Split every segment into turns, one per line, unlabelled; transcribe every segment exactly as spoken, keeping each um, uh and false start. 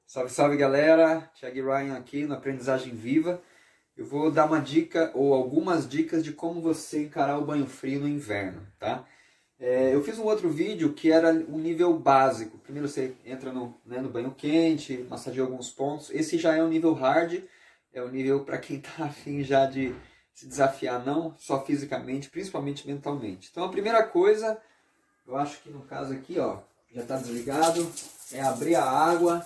Salve, salve galera, Thiago Ryan aqui no Aprendizagem Viva. Eu vou dar uma dica ou algumas dicas de como você encarar o banho frio no inverno, tá? É, eu fiz um outro vídeo que era um nível básico. Primeiro você entra no, né, no banho quente, massageia alguns pontos. Esse já é um nível hard, é um nível para quem tá afim já de se desafiar, não só fisicamente, principalmente mentalmente. Então a primeira coisa, eu acho que no caso aqui, ó, já está desligado, é abrir a água.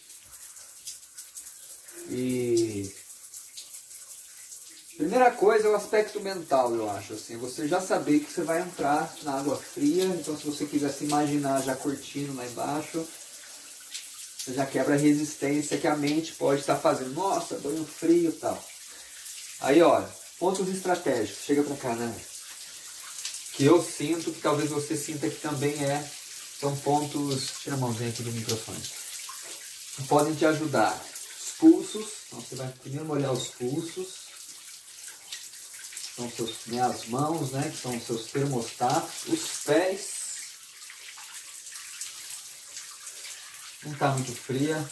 E primeira coisa é o aspecto mental, eu acho, assim, você já saber que você vai entrar na água fria, então se você quiser se imaginar já curtindo lá embaixo, você já quebra a resistência que a mente pode estar fazendo, nossa, banho frio e tal. Aí, olha, pontos estratégicos, chega pra cá, né? Que eu sinto, que talvez você sinta que também é, são pontos, tira a mãozinha aqui do microfone, que podem te ajudar. Pulsos, então você vai primeiro molhar os pulsos, são seus, né, as mãos, né, que são os seus termostatos, os pés, não está muito fria.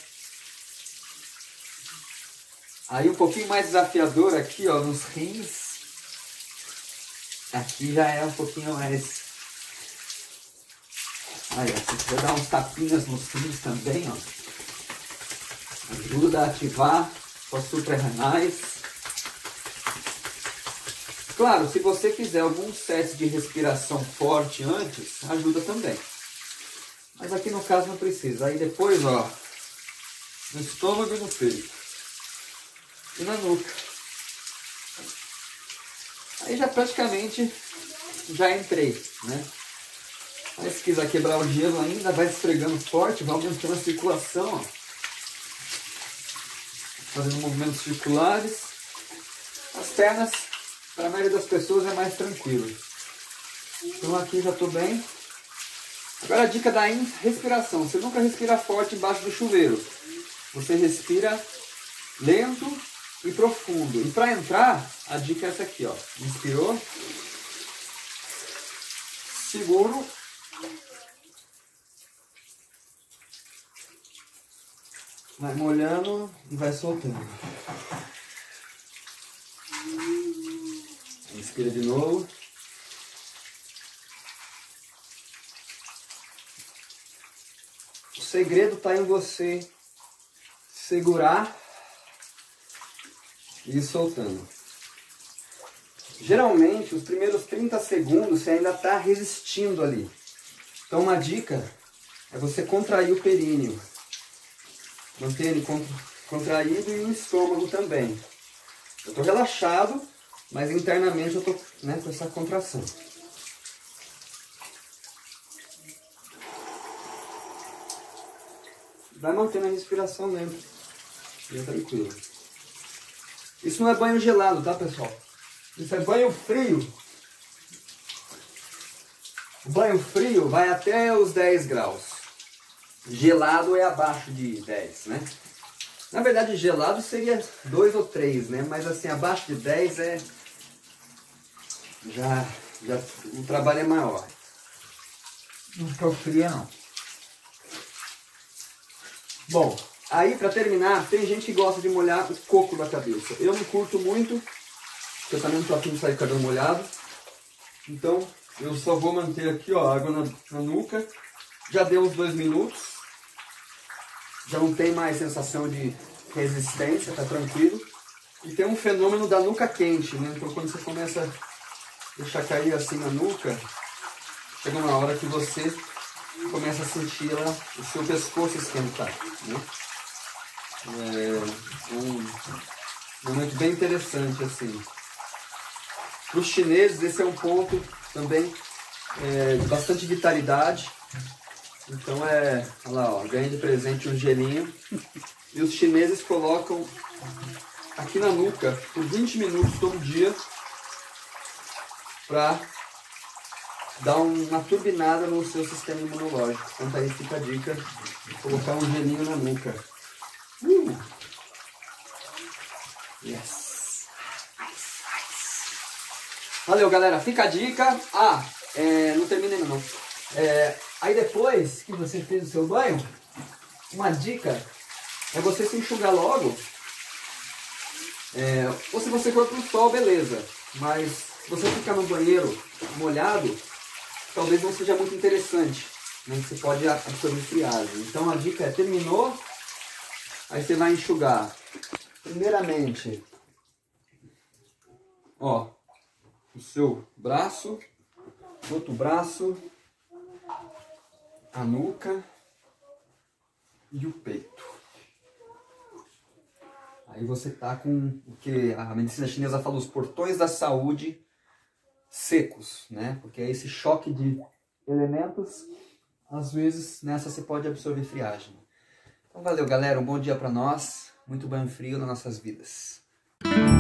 Aí um pouquinho mais desafiador aqui, ó, nos rins, aqui já é um pouquinho mais, aí ó, você vai dar uns tapinhas nos rins também, ó. Ajuda a ativar as suprarrenais. Claro, se você fizer alguns sets de respiração forte antes, ajuda também. Mas aqui no caso não precisa. Aí depois, ó, no estômago e no peito. E na nuca. Aí já praticamente já entrei, né? Mas se quiser quebrar o gelo ainda, vai esfregando forte, vai aumentando a circulação, ó. Fazendo movimentos circulares. As pernas, para a maioria das pessoas, é mais tranquilo. Então aqui já estou bem. Agora a dica da respiração. Você nunca respira forte embaixo do chuveiro. Você respira lento e profundo. E para entrar, a dica é essa aqui, ó. Inspirou. Seguro. Vai molhando e vai soltando. Inspira de novo. O segredo está em você segurar e ir soltando. Geralmente, os primeiros trinta segundos você ainda está resistindo ali. Então, uma dica é você contrair o períneo. Manter ele contraído e o estômago também. Eu estou relaxado, mas internamente eu estou, né, com essa contração. Vai mantendo a respiração lenta. Bem tranquilo. Isso não é banho gelado, tá, pessoal? Isso é banho frio. O banho frio vai até os dez graus. Gelado é abaixo de dez, né? Na verdade, gelado seria dois ou três, né? Mas assim, abaixo de dez é... Já, já o trabalho é maior. Não fica frio, não. Bom, aí pra terminar, tem gente que gosta de molhar o coco da cabeça. Eu não curto muito, porque eu também não tô afim de sair com o cabelo molhado. Então, eu só vou manter aqui, ó, água na, na nuca. Já deu uns dois minutos. Já não tem mais sensação de resistência, tá tranquilo. E tem um fenômeno da nuca quente, né? Então quando você começa a deixar cair assim na nuca, chega uma hora que você começa a sentir lá o seu pescoço esquentar, né? É um momento bem interessante, assim. Para os chineses esse é um ponto também é, de bastante vitalidade. Então é, olha lá, ó, ganha de presente um gelinho. E os chineses colocam aqui na nuca por vinte minutos todo dia para dar uma turbinada no seu sistema imunológico. Então aí fica a dica de colocar um gelinho na nuca. Uh! Yes! Valeu, galera. Fica a dica. Ah, é, não terminei não. É, aí depois que você fez o seu banho, uma dica é você se enxugar logo. É, ou se você for pro sol, beleza. Mas se você ficar no banheiro molhado, talvez não seja muito interessante, né? Você pode absorver friagem. Então a dica é, terminou, aí você vai enxugar. Primeiramente, ó, o seu braço, outro braço, a nuca e o peito. Aí você tá com o que a medicina chinesa fala, os portões da saúde secos, né? Porque é esse choque de elementos, às vezes nessa você pode absorver friagem. Então valeu, galera, um bom dia para nós, muito banho frio nas nossas vidas.